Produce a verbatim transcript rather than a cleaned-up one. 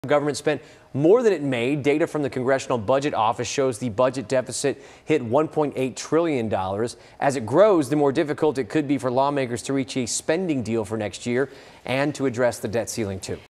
Government spent more than it made. Data from the Congressional Budget Office shows the budget deficit hit one point eight trillion dollars. As it grows, the more difficult it could be for lawmakers to reach a spending deal for next year and to address the debt ceiling, too.